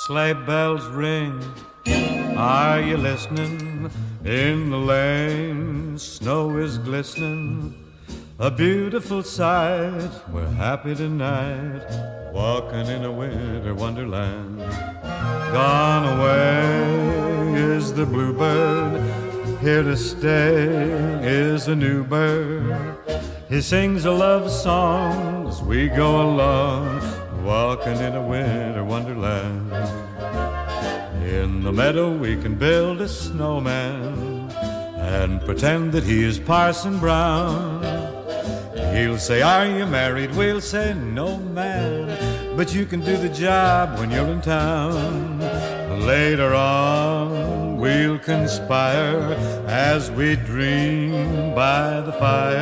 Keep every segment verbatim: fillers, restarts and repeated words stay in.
Sleigh bells ring, are you listening? In the lane, snow is glistening, a beautiful sight. We're happy tonight, walking in a winter wonderland. Gone away is the bluebird, here to stay is a new bird. He sings a love song as we go along, walking in a winter wonderland. In the meadow we can build a snowman and pretend that he is Parson Brown. He'll say, are you married? We'll say, no, man, but you can do the job when you're in town. Later on we'll conspire as we dream by the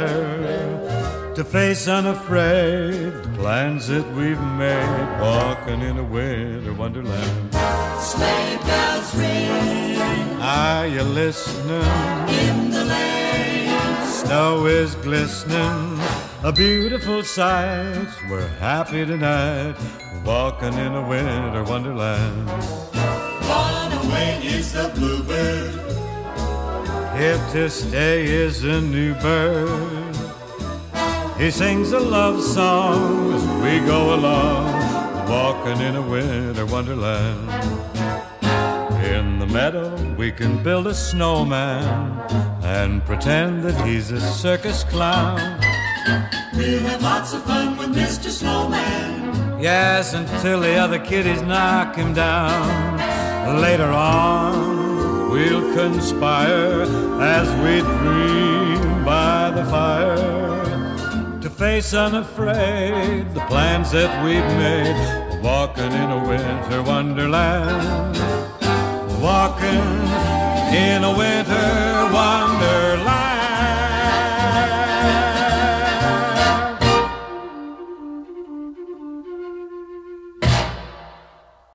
fire to face unafraid the plans that we've made, walking in a winter wonderland. Sleigh bells ring, are you listening? In the lane, snow is glistening, a beautiful sight. We're happy tonight, walking in a winter wonderland. Gone away is the bluebird, here to stay is a new bird. He sings a love song as we go along, walking in a winter wonderland. In the meadow we can build a snowman and pretend that he's a circus clown. We'll have lots of fun with Mister Snowman. Yes, until the other kiddies knock him down. Later on we'll conspire as we dream by the fire to face unafraid the plans that we've made, walking in a winter wonderland, walking